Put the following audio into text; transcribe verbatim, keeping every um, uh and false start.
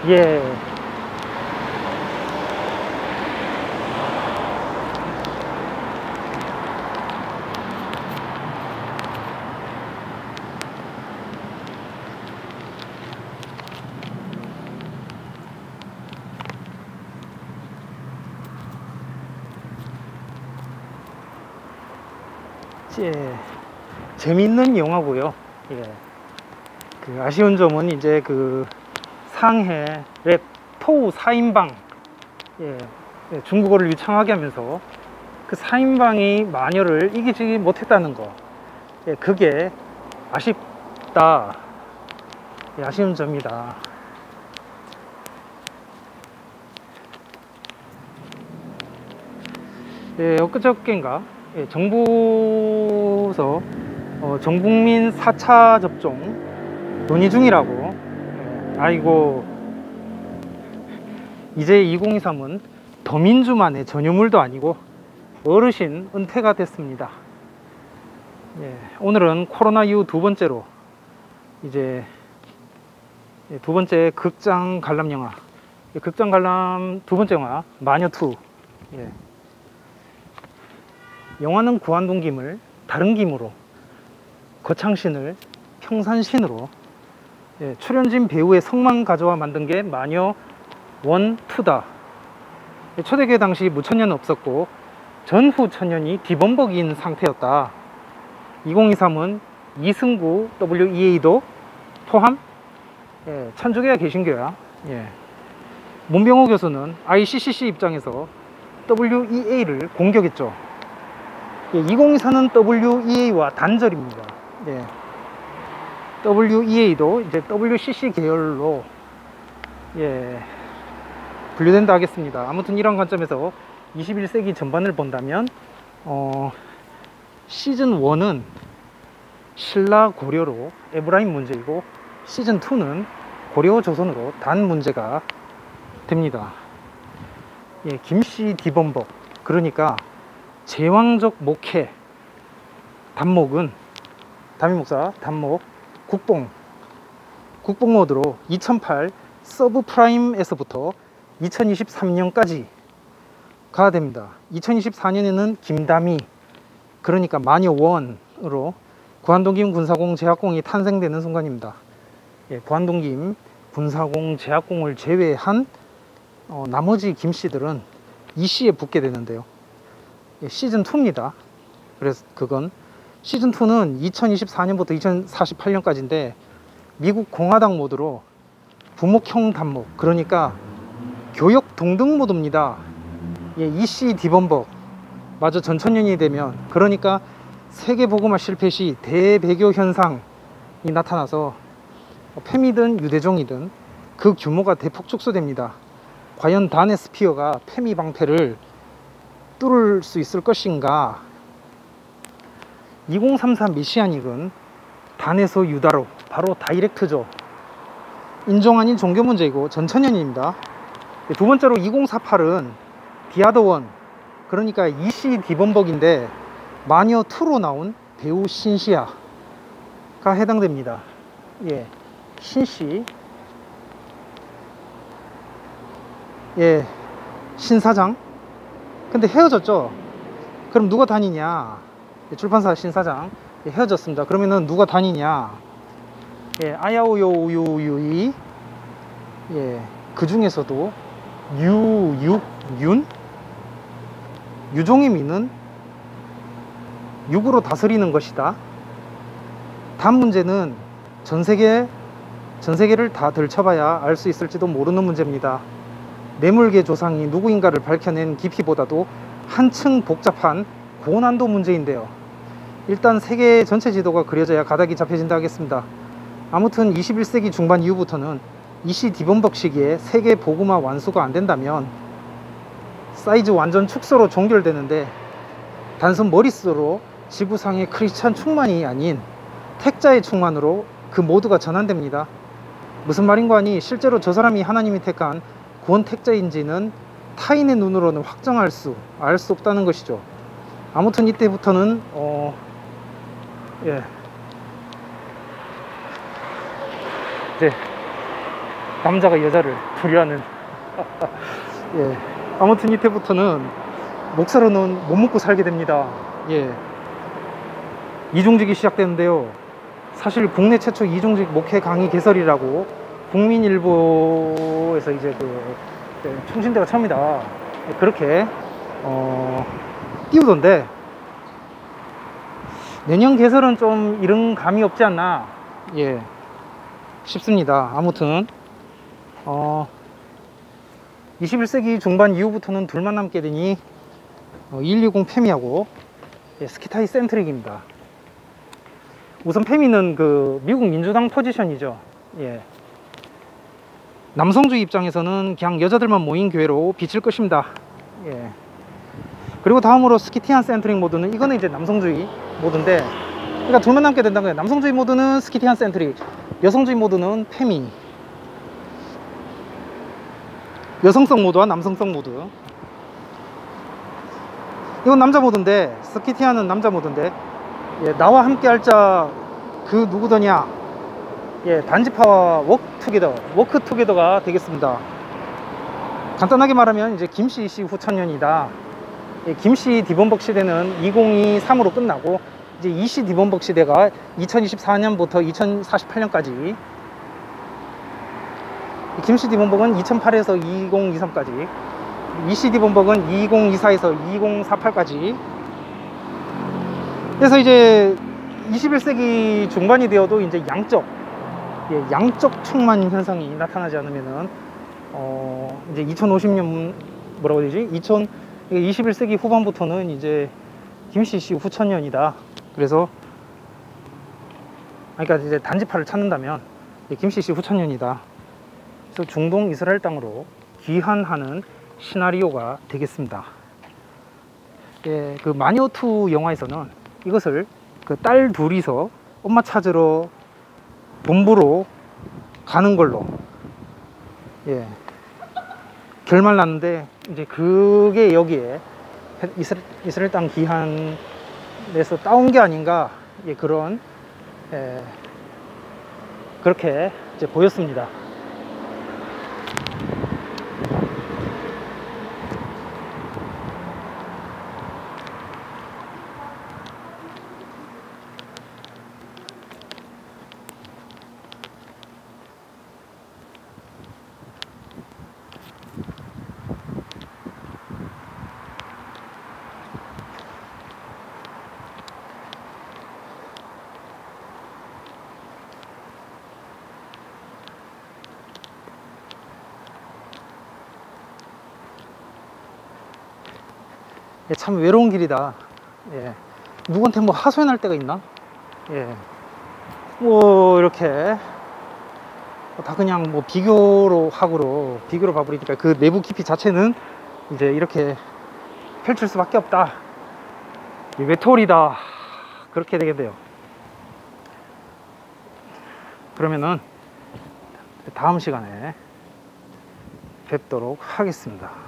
예. 예. 재밌는 영화고요. 예. 그 아쉬운 점은 이제 그 상해 랩 토우 사 인방, 예. 예, 중국어를 유창하게 하면서 그 사 인방이 마녀를 이기지 못했다는 거, 예, 그게 아쉽다. 예, 아쉬운 점이다. 예, 엊그저께인가, 예, 정부에서 어, 전국민 사 차 접종 논의 중이라고. 예, 아이고, 이제 이천이십삼은 더민주만의 전유물도 아니고 어르신 은퇴가 됐습니다. 예, 오늘은 코로나 이후 두 번째로 이제 두 번째 극장 관람 영화, 극장 관람 두 번째 영화 마녀투. 예. 영화는 구한동 김을 다른 김으로, 거창신을 평산신으로, 예, 출연진 배우의 성만 가져와 만든 게 마녀 원, 투다. 초대계 당시 무천년 없었고 전후 천년이 뒤범벅인 상태였다. 이천이십삼은 이승구 더블유이에이도 포함, 예, 천주교야 개신교야. 예. 문병호 교수는 아이씨씨씨 입장에서 더블유이에이를 공격했죠. 예, 이천이십사는 더블유이에이와 단절입니다. 예. 더블유이에이도 이제 더블유씨씨 계열로, 예, 분류된다 하겠습니다. 아무튼 이런 관점에서 이십일 세기 전반을 본다면 어, 시즌 일은 신라 고려로 에브라임 문제이고 시즌 이는 고려 조선으로 단 문제가 됩니다. 예, 김씨 뒤범벅, 그러니까 제왕적 목회 단목은 담임 목사 단목 국뽕 국뽕 모드로 이천팔 서브프라임에서부터 이천이십삼 년까지 가야 됩니다. 이천이십사 년에는 김다미, 그러니까 마녀원으로 구한동김 군사공 제약공이 탄생되는 순간입니다. 예, 구한동김 군사공 제약공을 제외한 어, 나머지 김씨들은 이씨에 붙게 되는데요. 예, 시즌 이입니다. 그래서 그건 시즌 이는 이천이십사 년부터 이천사십팔 년까지인데 미국 공화당 모드로 부목형 단목, 그러니까 교역 동등 모드입니다. 예, 이씨 뒤범벅 마저 전천년이 되면, 그러니까 세계복음화 실패 시 대배교 현상이 나타나서 페미든 유대종이든 그 규모가 대폭 축소됩니다. 과연 단의 스피어가 페미 방패를 뚫을 수 있을 것인가? 이천삼십사 메시아닉은 단에서 유다로, 바로 다이렉트죠. 인종 아닌 종교 문제이고 전천년입니다. 두 번째로 이천사십팔은 디아더원, 그러니까 이씨 뒤범벅인데 마녀투로 나온 배우 신시아가 해당됩니다. 예, 신씨, 예, 신사장. 근데 헤어졌죠. 그럼 누가 단이냐? 예, 출판사 신사장, 예, 헤어졌습니다. 그러면은 누가 단이냐? 예, 아야오요우유이, 예, 그 중에서도 유, 육, 윤? 유종의 미는 육으로 다스리는 것이다. 단 문제는 전세계, 전세계를 다 들춰봐야 알 수 있을지도 모르는 문제입니다. 뇌물계 조상이 누구인가를 밝혀낸 깊이보다도 한층 복잡한 고난도 문제인데요. 일단 세계 전체 지도가 그려져야 가닥이 잡혀진다 하겠습니다. 아무튼 이십일 세기 중반 이후부터는 이씨 뒤범벅 시기에 세계 복음화 완수가 안 된다면 사이즈 완전 축소로 종결되는데, 단순 머릿수로 지구상의 크리스찬 충만이 아닌 택자의 충만으로 그 모두가 전환됩니다. 무슨 말인가 하니 실제로 저 사람이 하나님이 택한 구원 택자인지는 타인의 눈으로는 확정할 수, 알 수 없다는 것이죠. 아무튼 이때부터는 어, 예, 이제 남자가 여자를 두려워하는. 예. 아무튼 이때부터는 목사로는 못 먹고 살게 됩니다. 예. 이중직이 시작되는데요. 사실 국내 최초 이중직 목회 강의 개설이라고 국민일보에서 이제 그 네, 충신대가 처음이다 그렇게 어, 띄우던데, 내년 개설은 좀 이런 감이 없지 않나 예 싶습니다. 아무튼 어, 이십일 세기 중반 이후부터는 둘만 남게 되니 어, 일육공 페미하고 예, 스키타이 센트릭입니다. 우선 페미는 그 미국 민주당 포지션이죠. 예. 남성주의 입장에서는 그냥 여자들만 모인 교회로 비칠 것입니다. 예. 그리고 다음으로 스키티안 센트릭 모드는, 이거는 이제 남성주의 모드인데, 그러니까 둘만 남게 된다는 거예요. 남성주의 모드는 스키티안 센트릭, 여성주의 모드는 페미. 여성성 모드와 남성성 모드. 이건 남자 모드인데, 스키티안은 남자 모드인데, 예, 나와 함께 할 자 그 누구더냐, 예, 단지파와 워크투게더, 워크투게더가 되겠습니다. 간단하게 말하면 이제 김씨 씨 후천년이다. 예, 김씨 디범벅 시대는 이천이십삼으로 끝나고 이제 이씨 디범벅 시대가 이천이십사 년부터 이천사십팔 년까지, 김씨 디범벅은 이천팔에서 이천이십삼까지, 이씨 디범벅은 이천이십사에서 이천사십팔까지. 그래서 이제 이십일 세기 중반이 되어도 이제 양적, 예, 양적 충만 현상이 나타나지 않으면은 어, 이제 이천오십 년 뭐라고 해야 되지? 이천 이십일 세기 후반부터는 이제 김씨 씨 후천년이다. 그래서 그러니까 이제 단지파를 찾는다면 김씨 씨 후천년이다. 그래서 중동 이스라엘 땅으로 귀환하는 시나리오가 되겠습니다. 예, 그 마녀투 영화에서는 이것을 그 딸 둘이서 엄마 찾으러 본부로 가는 걸로, 예, 결말 났는데, 이제 그게 여기에 이스라, 이스라엘 땅 귀환에서 따온 게 아닌가, 예, 그런, 예, 그렇게 이제 보였습니다. 예, 참 외로운 길이다. 예. 누구한테 뭐 하소연할 때가 있나? 예. 뭐 이렇게 다 그냥 뭐 비교로 하고로 비교로 봐버리니까 그 내부 깊이 자체는 이제 이렇게 펼칠 수밖에 없다. 외톨이다. 그렇게 되겠네요. 그러면은 다음 시간에 뵙도록 하겠습니다.